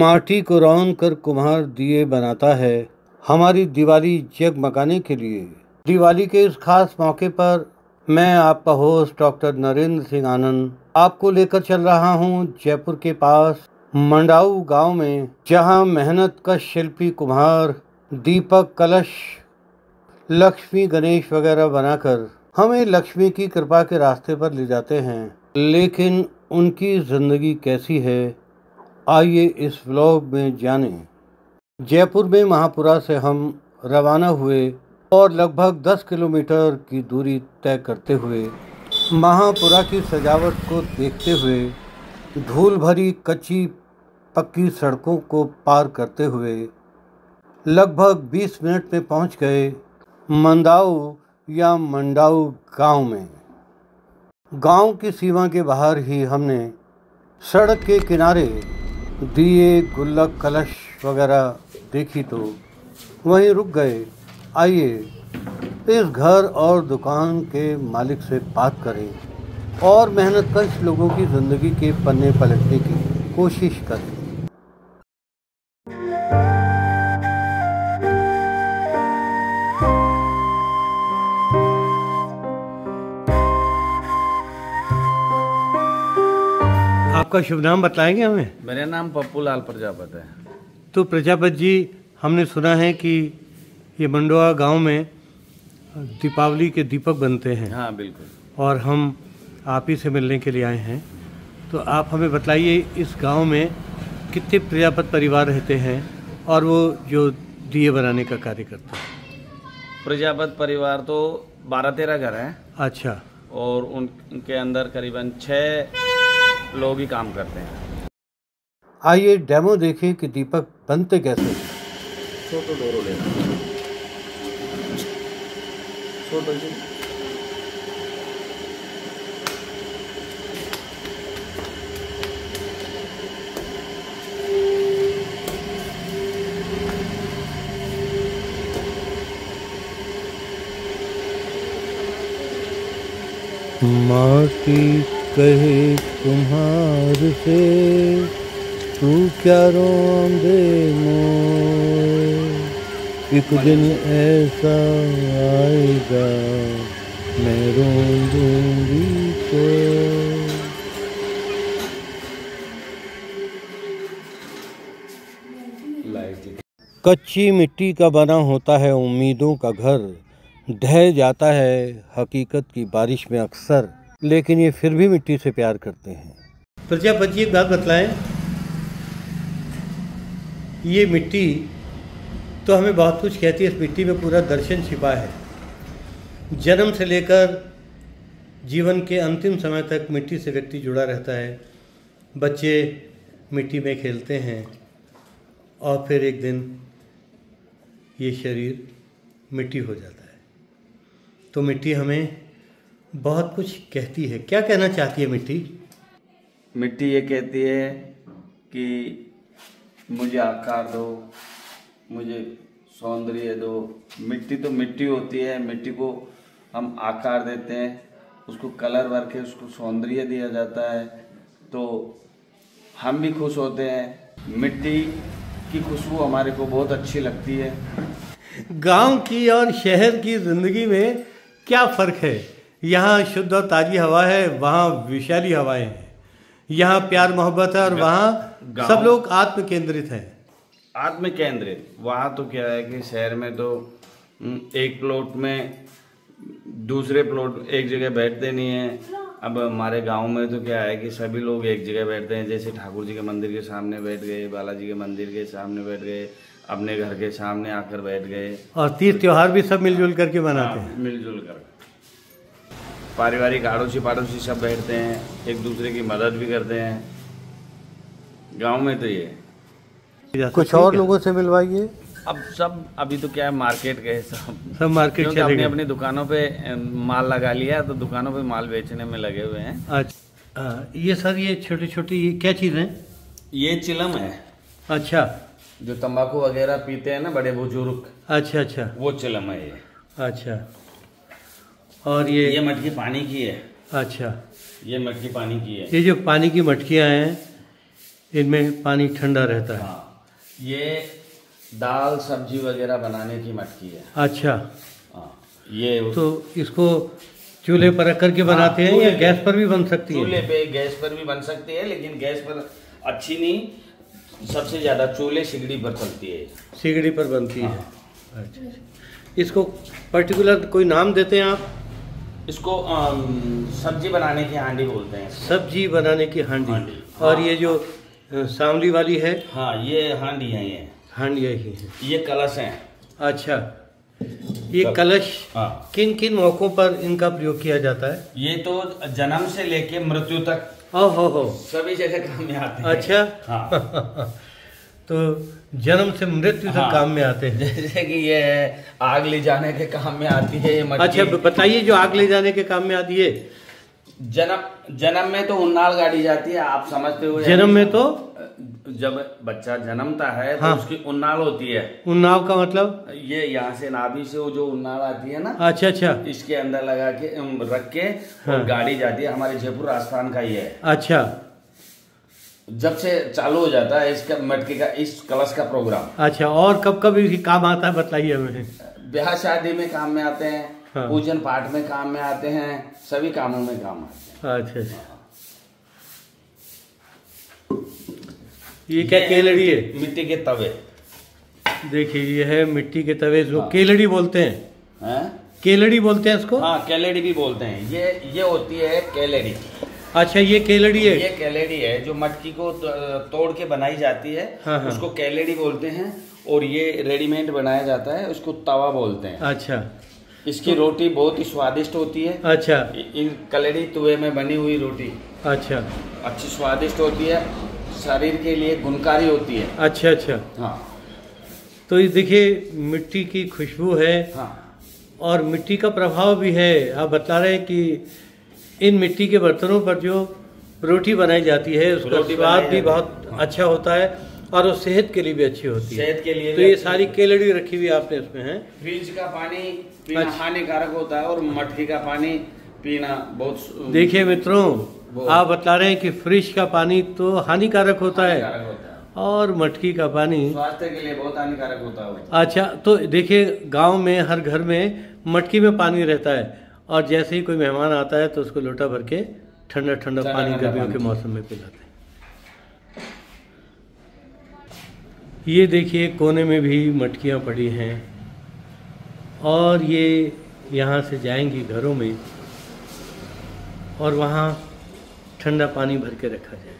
माटी को रौंद कर कुम्हार दिए बनाता है हमारी दिवाली जगमगाने के लिए। दिवाली के इस खास मौके पर मैं आपका होस्ट डॉक्टर नरेंद्र सिंह आनंद आपको लेकर चल रहा हूं जयपुर के पास मंडाऊ गांव में, जहां मेहनत कश शिल्पी कुम्हार दीपक, कलश, लक्ष्मी, गणेश वगैरह बनाकर हमें लक्ष्मी की कृपा के रास्ते पर ले जाते हैं। लेकिन उनकी जिंदगी कैसी है, आइए इस व्लॉग में जानें। जयपुर में महापुरा से हम रवाना हुए और लगभग 10 किलोमीटर की दूरी तय करते हुए महापुरा की सजावट को देखते हुए धूल भरी कच्ची पक्की सड़कों को पार करते हुए लगभग 20 मिनट में पहुंच गए मंडाऊ या मंडाऊ गांव में। गांव की सीमा के बाहर ही हमने सड़क के किनारे दिए, गुल्लक, कलश वगैरह देखी तो वहीं रुक गए। आइए इस घर और दुकान के मालिक से बात करें और मेहनतकश लोगों की ज़िंदगी के पन्ने पलटने की कोशिश करें। आपका शुभ नाम बताएंगे हमें? मेरा नाम पप्पू लाल प्रजापत है। तो प्रजापत जी, हमने सुना है कि ये मंडोआ गांव में दीपावली के दीपक बनते हैं। हाँ बिल्कुल। और हम आप ही से मिलने के लिए आए हैं। तो आप हमें बताइए इस गांव में कितने प्रजापत परिवार रहते हैं और वो जो दिए बनाने का कार्य करते हैं? प्रजापत परिवार तो 12-13 घर हैं। अच्छा। और उनके अंदर करीबन 6 लोग ही काम करते हैं। आइए डेमो देखें कि दीपक बनते कैसे हैं। छोटो डोरो ले छोटो जी। माटी कहे कुम्हार से तू क्या रोंदे मोर, एक दिन ऐसा आएगा मैं रोंदूंगी तो। कच्ची मिट्टी का बना होता है उम्मीदों का घर, ढह जाता है हकीकत की बारिश में अक्सर, लेकिन ये फिर भी मिट्टी से प्यार करते हैं। प्रजापत जी, एक बात बतलाएं, ये मिट्टी तो हमें बहुत कुछ कहती है। इस मिट्टी में पूरा दर्शन छिपा है। जन्म से लेकर जीवन के अंतिम समय तक मिट्टी से व्यक्ति जुड़ा रहता है। बच्चे मिट्टी में खेलते हैं और फिर एक दिन ये शरीर मिट्टी हो जाता है। तो मिट्टी हमें बहुत कुछ कहती है। क्या कहना चाहती है मिट्टी? मिट्टी ये कहती है कि मुझे आकार दो, मुझे सौंदर्य दो। मिट्टी तो मिट्टी होती है, मिट्टी को हम आकार देते हैं, उसको कलर भर के उसको सौंदर्य दिया जाता है, तो हम भी खुश होते हैं। मिट्टी की खुशबू हमारे को बहुत अच्छी लगती है। गांव की और शहर की ज़िंदगी में क्या फ़र्क है? यहाँ शुद्ध और ताज़ी हवा है, वहाँ विषैली हवाएं हैं। यहाँ प्यार मोहब्बत है और वहाँ सब लोग आत्म केंद्रित हैं। आत्म केंद्रित। वहाँ तो क्या है कि शहर में तो एक प्लॉट में दूसरे प्लॉट एक जगह बैठते नहीं हैं। अब हमारे गांव में तो क्या है कि सभी लोग एक जगह बैठते हैं। जैसे ठाकुर जी के मंदिर के सामने बैठ गए, बालाजी के मंदिर के सामने बैठ गए, अपने घर के सामने आकर बैठ गए। और तीज त्योहार भी सब मिलजुल करके मनाते हैं। मिलजुल कर पारिवारिक आड़ोसी पाड़ोसी सब बैठते हैं, एक दूसरे की मदद भी करते हैं। गांव में तो ये कुछ और लोगों से मिलवाइए। अब सब अभी तो क्या है, मार्केट गए सब मार्केट चले अपनी अपनी दुकानों पे माल लगा लिया, तो दुकानों पे माल बेचने में लगे हुए हैं। अच्छा, ये सर ये छोटी छोटी ये क्या चीज़ है? ये चिलम है। अच्छा। जो तंबाकू वगैरह पीते हैं ना बड़े बुजुर्ग। अच्छा अच्छा। वो चिलम है ये। अच्छा। और ये मटकी पानी की है। अच्छा, ये मटकी पानी की है। ये जो पानी की मटकियाँ हैं, इनमें पानी ठंडा रहता है। हाँ, ये दाल सब्जी वगैरह बनाने की मटकी है। अच्छा। हाँ, ये तो इसको चूल्हे पर रख करके बनाते हैं या गैस पर भी बन सकती है? चूल्हे पे गैस पर भी बन सकती है, लेकिन गैस पर अच्छी नहीं, सबसे ज्यादा चूल्हे सिगड़ी पर चलती है। सिगड़ी पर बनती है। अच्छा। इसको पर्टिकुलर कोई नाम देते हैं आप? इसको सब्जी बनाने की हांडी बोलते हैं। सब्जी बनाने की हांडी। हाँ। और ये जो सांवली वाली है? हाँ, ये हांडी है। ये हांडी ही है। ये कलश है। अच्छा, ये कलश हाँ। किन किन मौकों पर इनका प्रयोग किया जाता है? ये तो जन्म से लेके मृत्यु तक हो सभी जगह काम में आते हैं। अच्छा। हाँ। तो जन्म से मृत्यु तक काम में आते हैं। जैसे कि ये आग ले जाने के काम में आती है ये मटकी। अच्छा, बताइए जो आग ले जाने के काम में आती है। जन्म में तो उन्नाल गाड़ी जाती है, आप समझते हो। जन्म में तो जब बच्चा जन्मता है तो हाँ। उसकी उन्नाल होती है। उन्नाव का मतलब? ये यहाँ से नाभि से वो जो उन्नाल आती है ना। अच्छा अच्छा। इसके अंदर लगा के रख के हाँ। और गाड़ी जाती है। हमारे जयपुर राजस्थान का ये है। अच्छा। जब से चालू हो जाता है इसका मटकी का, इस कलश का प्रोग्राम। अच्छा, और कब कब इसकी काम आता है बताइए हमें। ब्याह शादी में काम में आते हैं। हाँ। पूजन पाठ में काम में आते हैं, सभी कामों में काम आते हैं। अच्छा अच्छा। ये क्या केलड़ी है? मिट्टी के तवे। देखिए, ये है मिट्टी के तवे, जो केलड़ी बोलते हैं। केलड़ी बोलते हैं इसको? हाँ, केलेड़ी भी बोलते हैं। ये होती है केलेड़ी। अच्छा, ये केलड़ी है। ये केलेड़ी है जो मटकी को तोड़ के बनाई जाती है। हाँ, हाँ। उसको केलेड़ी बोलते हैं। और ये रेडीमेड बनाया जाता है, उसको तवा बोलते हैं। अच्छा। इसकी रोटी बहुत ही स्वादिष्ट होती है। अच्छा। इन कलेड़ी तुवे में बनी हुई रोटी अच्छा। अच्छी स्वादिष्ट होती है, शरीर के लिए गुणकारी होती है। अच्छा अच्छा। हाँ। तो ये देखिए, मिट्टी की खुशबू है। हाँ। और मिट्टी का प्रभाव भी है। आप बता रहे हैं कि इन मिट्टी के बर्तनों पर जो रोटी बनाई जाती है उसका स्वाद भी बहुत अच्छा होता है और वो सेहत के लिए भी अच्छी होती है। सेहत के लिए तो ये सारी केलड़ी रखी हुई आपने इसमें है। फ्रिज का पानी पीना अच्छा। हानिकारक होता है और मटकी का पानी पीना बहुत। देखिए मित्रों, आप बता रहे हैं कि फ्रिज का पानी तो हानिकारक होता है और मटकी का पानी स्वास्थ्य के लिए बहुत हानिकारक होता है। अच्छा, तो देखिए, गांव में हर घर में मटकी में पानी रहता है और जैसे ही कोई मेहमान आता है तो उसको लोटा भर के ठंडा ठंडा पानी गर्मियों के मौसम में पिलाते हैं। ये देखिए, कोने में भी मटकियाँ पड़ी हैं और ये यहाँ से जाएंगी घरों में और वहाँ ठंडा पानी भर के रखा जाएगा।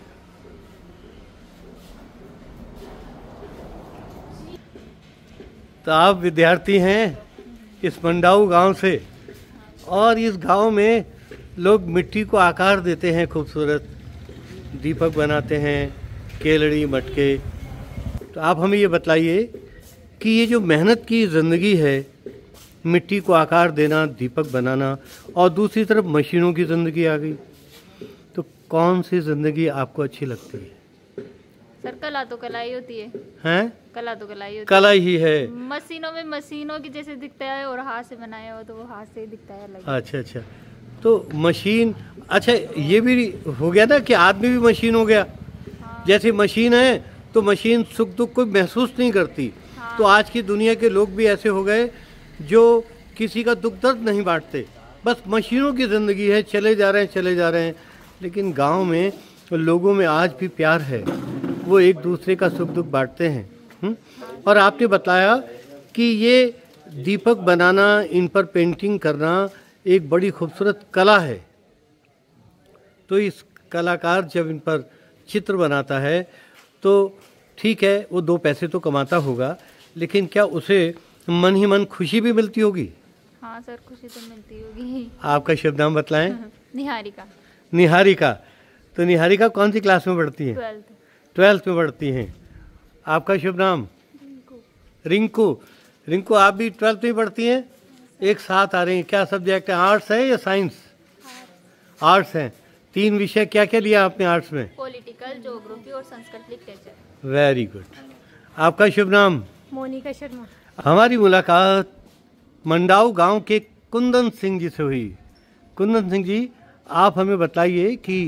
तो आप विद्यार्थी हैं इस मंडाऊ गांव से और इस गांव में लोग मिट्टी को आकार देते हैं, खूबसूरत दीपक बनाते हैं, केलड़ी मटके। तो आप हमें ये बताइए कि ये जो मेहनत की ज़िंदगी है, मिट्टी को आकार देना, दीपक बनाना, और दूसरी तरफ मशीनों की ज़िंदगी आ गई, तो कौन सी ज़िंदगी आपको अच्छी लगती है? सर, कला तो कला ही होती है। हैं? कला तो कला ही होती कला ही है। मशीनों में मशीनों की जैसे दिखता है और हाथ से बनाया हो तो वो हाथ से ही दिखता है अलग। अच्छा अच्छा। तो मशीन, अच्छा ये भी हो गया ना कि आदमी भी मशीन हो गया। हाँ। जैसे मशीन है तो मशीन सुख दुख को महसूस नहीं करती। हाँ। तो आज की दुनिया के लोग भी ऐसे हो गए जो किसी का दुख दर्द नहीं बांटते, बस मशीनों की ज़िंदगी है, चले जा रहे हैं चले जा रहे हैं। लेकिन गांव में लोगों में आज भी प्यार है, वो एक दूसरे का सुख दुख बांटते हैं। और आपने बताया कि ये दीपक बनाना, इन पर पेंटिंग करना एक बड़ी खूबसूरत कला है। तो इस कलाकार जब इन पर चित्र बनाता है तो ठीक है, वो दो पैसे तो कमाता होगा, लेकिन क्या उसे मन ही मन खुशी भी मिलती होगी? हाँ सर, खुशी तो मिलती होगी। आपका शुभ नाम बताएं। निहारिका। निहारिका। तो निहारिका कौन सी क्लास में पढ़ती हैं? 12th में पढ़ती हैं। आपका शुभ नाम? रिंकू। रिंकू, आप भी 12th में पढ़ती हैं? एक साथ आ रही हैं। क्या सब्जेक्ट है? आर्ट्स है या साइंस? आर्ट्स हैं। 3 विषय क्या क्या लिया आपने आर्ट्स में? पॉलिटिकल, ज्योग्राफी और संस्कृत लिटरेचर। Very good. आपका शुभ नाम? मोनिका शर्मा। हमारी मुलाकात मंडाऊ गांव के कुंदन सिंह जी से हुई। कुंदन सिंह जी, आप हमें बताइए कि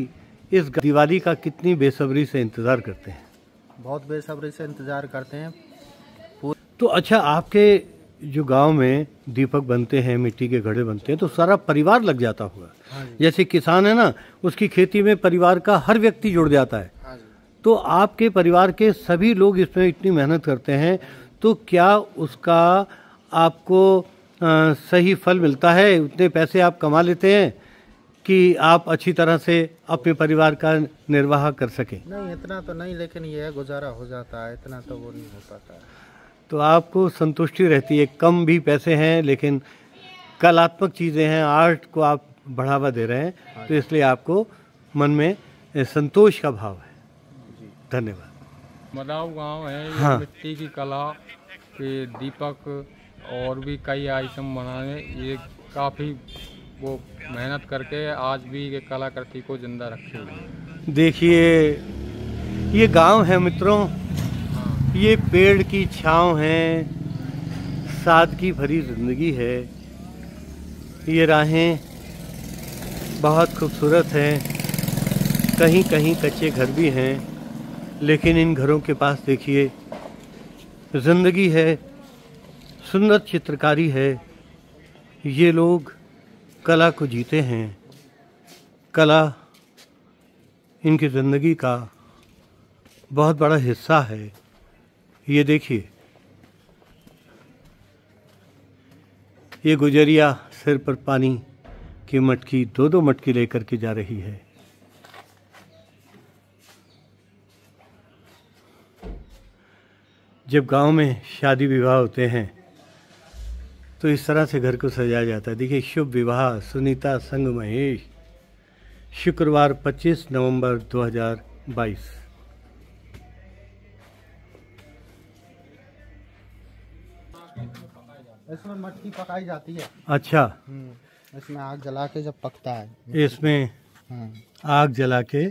इस दिवाली का कितनी बेसब्री से इंतज़ार करते हैं? बहुत बेसब्री से इंतज़ार करते हैं। तो अच्छा, आपके जो गांव में दीपक बनते हैं, मिट्टी के घड़े बनते हैं, तो सारा परिवार लग जाता होगा। हाँ जी। जैसे किसान है ना, उसकी खेती में परिवार का हर व्यक्ति जुड़ जाता है। हाँ जी। तो आपके परिवार के सभी लोग इसमें इतनी मेहनत करते हैं, तो क्या उसका आपको सही फल मिलता है? उतने पैसे आप कमा लेते हैं कि आप अच्छी तरह से अपने परिवार का निर्वाह कर सकें? नहीं, इतना तो नहीं, लेकिन ये है गुजारा हो जाता है, इतना तो वो नहीं हो पाता है। तो आपको संतुष्टि रहती है, कम भी पैसे हैं लेकिन कलात्मक चीज़ें हैं, आर्ट को आप बढ़ावा दे रहे हैं, तो इसलिए आपको मन में संतोष का भाव है। धन्यवाद। मदाव गांव है, ये हाँ। मिट्टी की कला के दीपक और भी कई आइटम बनाने, ये काफ़ी वो मेहनत करके आज भी ये कलाकृति को जिंदा रखे हुए हैं। देखिए, ये गांव है मित्रों, ये पेड़ की छांव है, सादगी भरी जिंदगी है। ये राहें बहुत खूबसूरत हैं, कहीं कहीं कच्चे घर भी हैं, लेकिन इन घरों के पास देखिए जिंदगी है, सुंदर चित्रकारी है। ये लोग कला को जीते हैं, कला इनकी ज़िंदगी का बहुत बड़ा हिस्सा है। ये देखिए, ये गुजरिया सिर पर पानी की मटकी, दो मटकी लेकर के जा रही है। जब गांव में शादी विवाह होते हैं तो इस तरह से घर को सजाया जाता है। देखिए, शुभ विवाह सुनीता संग महेश, शुक्रवार 25 नवंबर 2022। इसमें मटकी पकाई जाती है। अच्छा, इसमें आग जला के जब पकता है, इसमें हाँ, आग जला के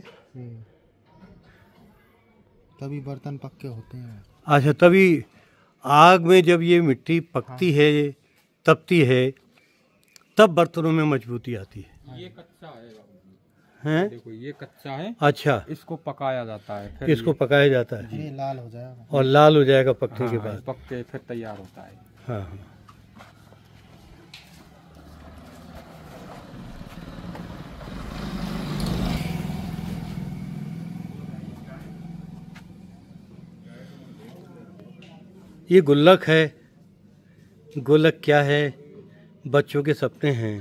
तभी बर्तन पक्के होते हैं। अच्छा, तभी आग में जब ये मिट्टी पकती है, तपती है, तब बर्तनों में मजबूती आती है। ये कच्चा है, हैं? देखो ये कच्चा है, अच्छा, इसको पकाया जाता है, फिर इसको पकाया जाता है ये लाल हो जाएगा। और लाल हो जाएगा पकने के हाँ, बाद। पक के फिर तैयार होता है। हाँ हाँ। ये गुल्लक है। गुल्लक क्या है? बच्चों के सपने हैं।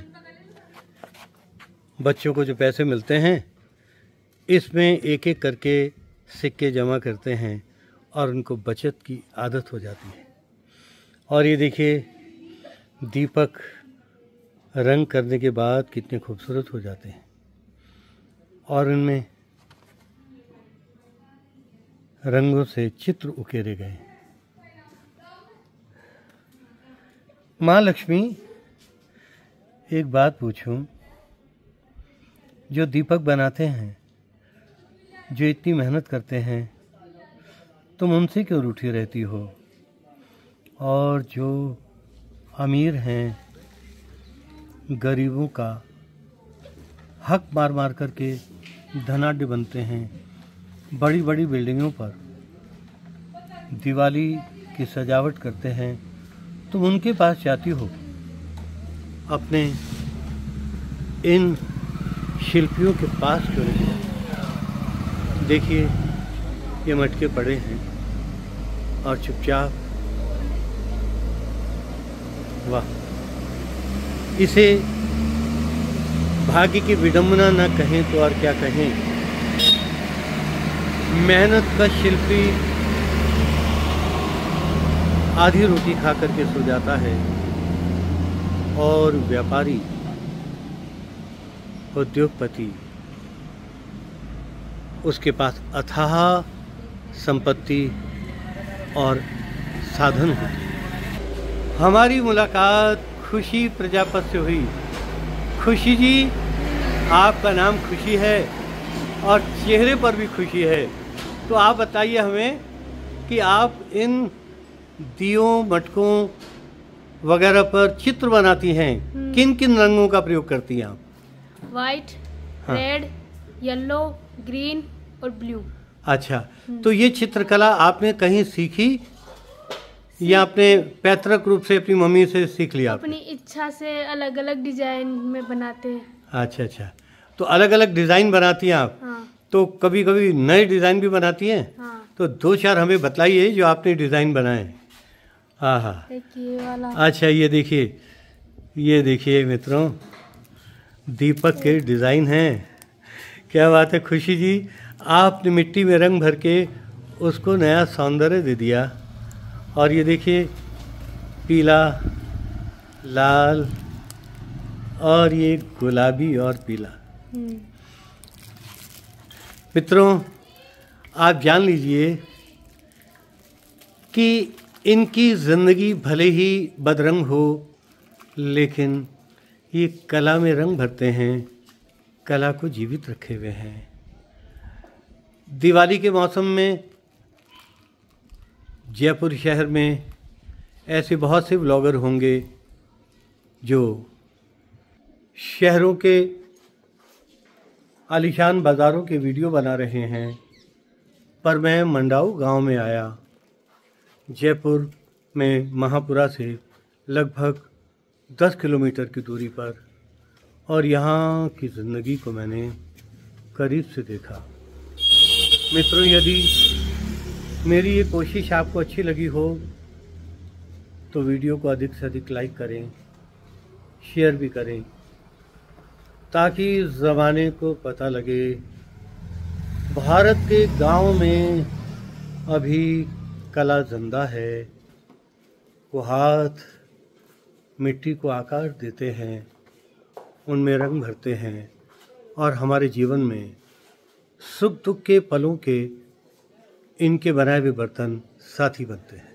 बच्चों को जो पैसे मिलते हैं, इसमें एक एक करके सिक्के जमा करते हैं और उनको बचत की आदत हो जाती है। और ये देखिए, दीपक रंग करने के बाद कितने खूबसूरत हो जाते हैं और इनमें रंगों से चित्र उकेरे गए। माँ लक्ष्मी, एक बात पूछूं, जो दीपक बनाते हैं, जो इतनी मेहनत करते हैं, तुम उनसे क्यों रूठी रहती हो? और जो अमीर हैं, गरीबों का हक मार मार करके धनाढ्य बनते हैं, बड़ी बड़ी बिल्डिंगों पर दिवाली की सजावट करते हैं, तुम उनके पास जाती हो, अपने इन शिल्पियों के पास क्यों नहीं जाती? देखिए, ये मटके पड़े हैं और चुपचाप, वाह, इसे भाग्य की विडंबना न कहें तो और क्या कहें। मेहनत का शिल्पी आधी रोटी खा करके सो जाता है और व्यापारी, उद्योगपति, उसके पास अथाह संपत्ति और साधन होते हैं। हमारी मुलाकात खुशी प्रजापत से हुई। खुशी जी, आपका नाम खुशी है और चेहरे पर भी खुशी है, तो आप बताइए हमें कि आप इन दियों, मटकों वगैरह पर चित्र बनाती हैं, किन किन रंगों का प्रयोग करती हैं आप? वाइट, हाँ। रेड, येलो ग्रीन और ब्लू। अच्छा, तो ये चित्रकला आपने कहीं सीखी या अपने पैतृक रूप से अपनी मम्मी से सीख लिया आपने? अपनी इच्छा से अलग अलग डिजाइन में बनाते हैं। अच्छा अच्छा, तो अलग अलग डिज़ाइन बनाती हैं आप? हाँ। तो कभी कभी नए डिज़ाइन भी बनाती हैं? हाँ। तो 2-4 हमें बताइए जो आपने डिज़ाइन बनाए। हाँ हाँ, एक ये वाला। अच्छा ये देखिए मित्रों, दीपक के डिज़ाइन हैं। क्या बात है खुशी जी, आपने मिट्टी में रंग भर के उसको नया सौंदर्य दे दिया। और ये देखिए पीला, लाल और ये गुलाबी और पीला। मित्रों, आप जान लीजिए कि इनकी ज़िंदगी भले ही बदरंग हो, लेकिन ये कला में रंग भरते हैं, कला को जीवित रखे हुए हैं। दिवाली के मौसम में जयपुर शहर में ऐसे बहुत से ब्लॉगर होंगे जो शहरों के आलीशान बाज़ारों के वीडियो बना रहे हैं, पर मैं मंडाऊ गांव में आया, जयपुर में महापुरा से लगभग 10 किलोमीटर की दूरी पर, और यहाँ की ज़िंदगी को मैंने करीब से देखा। मित्रों, यदि मेरी ये कोशिश आपको अच्छी लगी हो तो वीडियो को अधिक से अधिक लाइक करें, शेयर भी करें, ताकि ज़माने को पता लगे भारत के गांव में अभी कला जिंदा है। वो हाथ मिट्टी को आकार देते हैं, उनमें रंग भरते हैं और हमारे जीवन में सुख दुख के पलों के इनके बनाए हुए बर्तन साथी बनते हैं।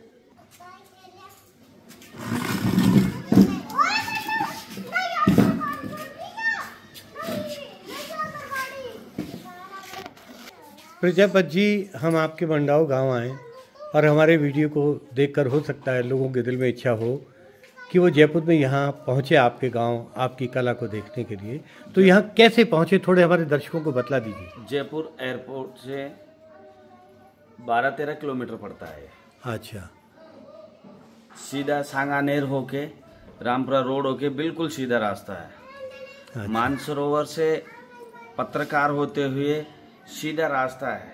प्रजापत जी, हम आपके मंडाऊ गांव आए और हमारे वीडियो को देखकर हो सकता है लोगों के दिल में इच्छा हो कि वो जयपुर में यहाँ पहुँचे, आपके गांव, आपकी कला को देखने के लिए। तो यहाँ कैसे पहुँचे, थोड़े हमारे दर्शकों को बतला दीजिए। जयपुर एयरपोर्ट से 12-13 किलोमीटर पड़ता है। अच्छा, सीधा सांगानेर होके रामपुरा रोड होके बिल्कुल सीधा रास्ता है। अच्छा। मानसरोवर से पत्रकार होते हुए सीधा रास्ता है।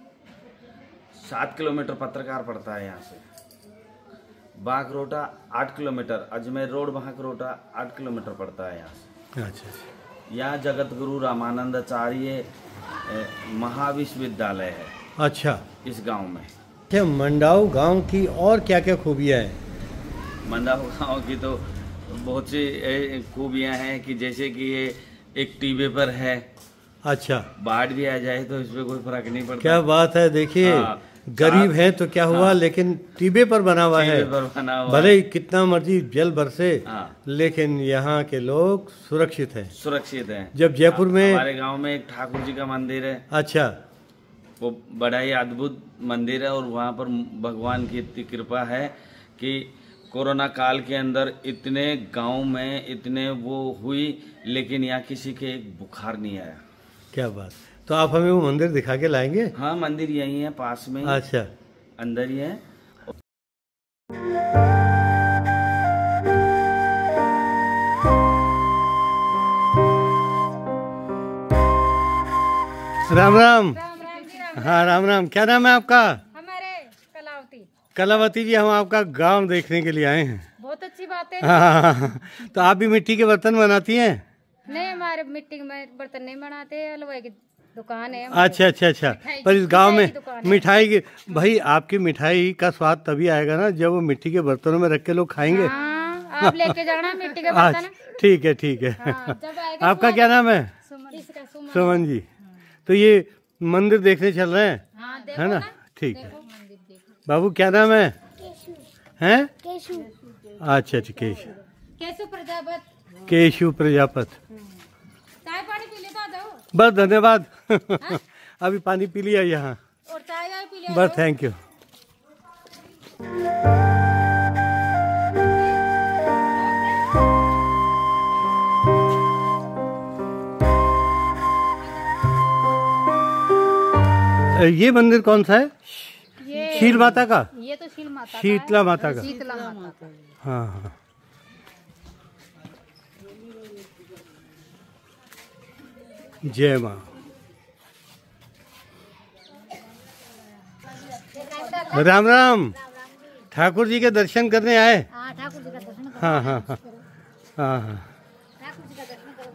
7 किलोमीटर पत्रकार पड़ता है यहाँ से। Bagrota 8 kilometre, Ajmer road Bagrota 8 kilometre पड़ता है यहाँ से। अच्छा। यहाँ जगत गुरु रामानंदाचार्य महाविश्वविद्यालय है। अच्छा, इस गांव में। क्या मंडाऊ गांव की और क्या क्या खूबियाँ हैं? मंडाऊ गांव की तो बहुत सी खूबियाँ हैं कि जैसे कि ये एक टीबे पर है। अच्छा, बाढ़ भी आ जाए तो इसमें कोई फर्क नहीं पड़ता। क्या बात है। देखिए, गरीब है तो क्या हुआ, लेकिन टीबे पर बना हुआ है। भले ही कितना मर्जी जल बरसे, लेकिन यहाँ के लोग सुरक्षित हैं। सुरक्षित हैं। जब जयपुर में हमारे गांव में एक ठाकुर जी का मंदिर है। अच्छा, वो बड़ा ही अद्भुत मंदिर है और वहाँ पर भगवान की इतनी कृपा है कि कोरोना काल के अंदर इतने गांव में इतने वो हुई, लेकिन यहाँ किसी के एक बुखार नहीं आया। क्या बात। तो आप हमें वो मंदिर दिखा के लाएंगे? हाँ, मंदिर यही है पास में। अच्छा, अंदर ही है। राम राम। हाँ, राम राम। क्या नाम है आपका? हमारे कलावती। कलावती जी, हम आपका गांव देखने के लिए आए हैं। बहुत अच्छी बात है। हाँ, तो आप भी मिट्टी के बर्तन बनाती हैं? नहीं, हमारे मिट्टी में बर्तन नहीं बनाते, हलवाई की दुकान है। अच्छा अच्छा अच्छा। पर इस गांव में मिठाई की, भाई आपकी मिठाई का स्वाद तभी आएगा ना जब वो मिट्टी के बर्तनों में रख के लोग खाएंगे। हाँ, आप लेके जाना मिट्टी के बर्तन। ठीक है ठीक है। हाँ, आपका क्या नाम है? सुमन जी। तो ये मंदिर देखने चल रहे हैं? हाँ, है ना? ठीक है। बाबू क्या नाम है? हैं? केशु। अच्छा अच्छा, केशु। केशु प्रजापत। केशु प्रजापत। चाय पानी पी लेता दो। बस धन्यवाद। अभी पानी पी लिया यहाँ। और चाय पी लिया। बस थैंक यू। ये मंदिर कौन सा है? ये शील माता का? ये तो शील माता का शीतला माता का। शीतला माता का। हाँ हाँ। जय माँ। राम राम। ठाकुर जी के दर्शन करने आए? हाँ, ठाकुर जी का दर्शन करो। हाँ हाँ हाँ हाँ हाँ। ठाकुर जी का दर्शन करो।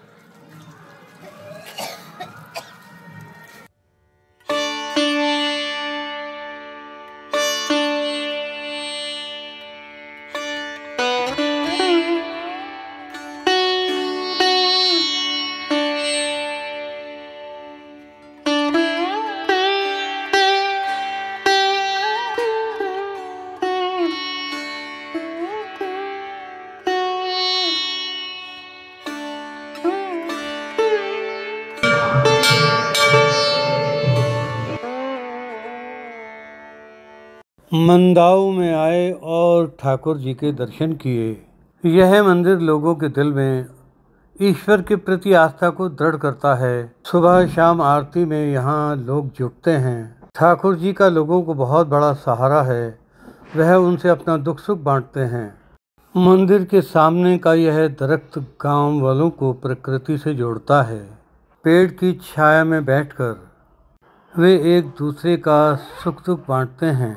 मंदाऊ में आए और ठाकुर जी के दर्शन किए। यह मंदिर लोगों के दिल में ईश्वर के प्रति आस्था को दृढ़ करता है। सुबह शाम आरती में यहाँ लोग जुटते हैं। ठाकुर जी का लोगों को बहुत बड़ा सहारा है। वह उनसे अपना दुख सुख बांटते हैं। मंदिर के सामने का यह दरख्त गांव वालों को प्रकृति से जोड़ता है। पेड़ की छाया में बैठकर वे एक दूसरे का सुख दुख बांटते हैं।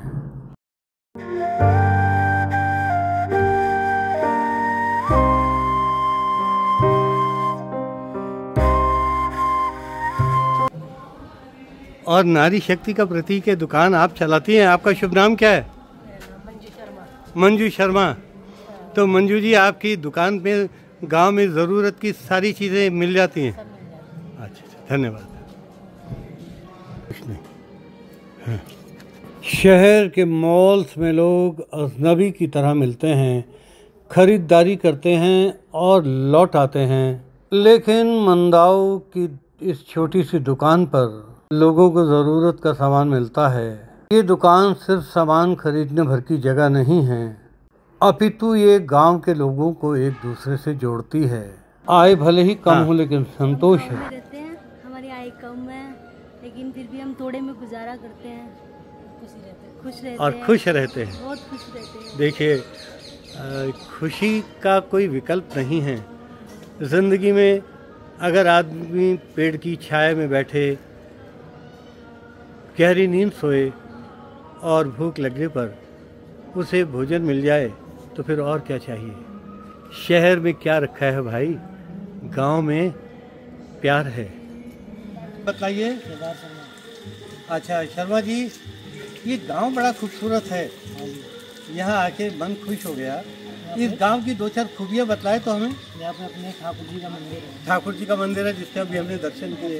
और नारी शक्ति का प्रतीक है दुकान आप चलाती हैं। आपका शुभ नाम क्या है? मंजू शर्मा। तो मंजू जी आपकी दुकान पे गांव में ज़रूरत की सारी चीज़ें मिल जाती हैं? अच्छा, धन्यवाद। कुछ नहीं। हाँ। शहर के मॉल्स में लोग अजनबी की तरह मिलते हैं, खरीदारी करते हैं और लौट आते हैं। लेकिन मंदाऊ की इस छोटी सी दुकान पर लोगों को ज़रूरत का सामान मिलता है। ये दुकान सिर्फ सामान खरीदने भर की जगह नहीं है, अपितु ये गांव के लोगों को एक दूसरे से जोड़ती है। आय भले ही कम हो लेकिन संतोष है। रहते हैं, हमारी आय कम है लेकिन फिर भी हम थोड़े में गुजारा करते हैं। खुश रहते और हैं, खुश रहते हैं। बहुत खुश रहते हैं। देखिए, खुशी का कोई विकल्प नहीं है ज़िंदगी में। अगर आदमी पेड़ की छाया में बैठे, गहरी नींद सोए और भूख लगने पर उसे भोजन मिल जाए तो फिर और क्या चाहिए। शहर में क्या रखा है भाई, गांव में प्यार है। बताइए। अच्छा शर्मा जी, ये गांव बड़ा खूबसूरत है। यहाँ आके मन खुश हो गया। इस गांव की दो चार खूबियाँ बतलाए तो हमें। यहाँ पे अपने ठाकुर जी का मंदिर है। ठाकुर जी का मंदिर है जिसके अभी हमने दर्शन किए।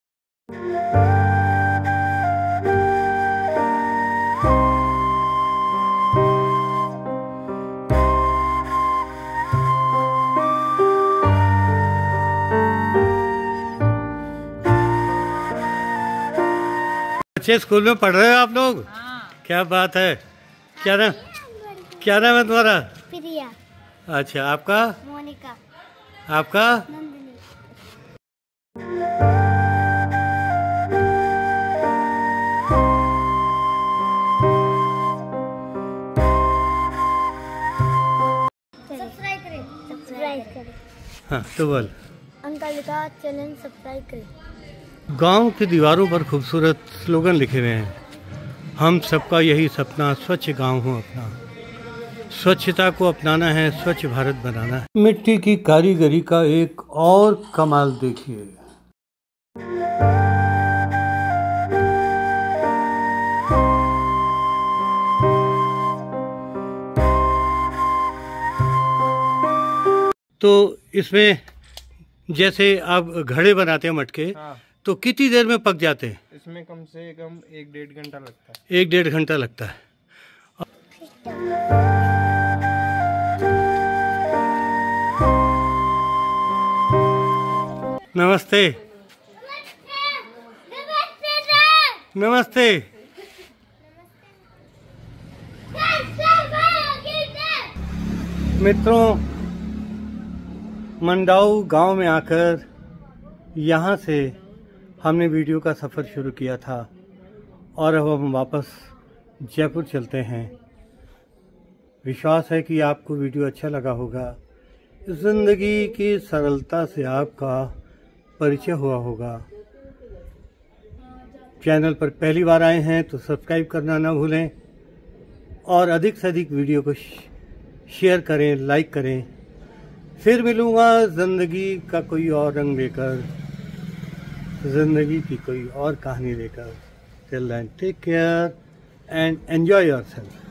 अच्छे स्कूल में पढ़ रहे हो आप लोग? हाँ। क्या बात है। क्या नाम है तुम्हारा? प्रिया। अच्छा, आपका? मोनिका। आपका? नंदिनी। सब्सक्राइब करें। हाँ तो बोल। अंकल का चैनल सब्सक्राइब करें। गांव की दीवारों पर खूबसूरत स्लोगन लिखे हुए हैं। हम सबका यही सपना, स्वच्छ गांव हो अपना। स्वच्छता को अपनाना है, स्वच्छ भारत बनाना है। मिट्टी की कारीगरी का एक और कमाल देखिए। तो इसमें जैसे आप घड़े बनाते हैं मटके, हाँ। तो कितनी देर में पक जाते हैं? इसमें कम से कम 1-1.5 घंटा लगता है। 1-1.5 घंटा लगता है। नमस्ते। नमस्ते। मित्रों, मंदाऊ गांव में आकर यहाँ से हमने वीडियो का सफ़र शुरू किया था। और अब हम वापस जयपुर चलते हैं। विश्वास है कि आपको वीडियो अच्छा लगा होगा। ज़िंदगी की सरलता से आपका परिचय हुआ होगा। चैनल पर पहली बार आए हैं तो सब्सक्राइब करना ना भूलें और अधिक से अधिक वीडियो को शेयर करें, लाइक करें। फिर मिलूँगा ज़िंदगी का कोई और रंग लेकर, ज़िंदगी की कोई और कहानी लेकर। Till then, take care and enjoy yourself.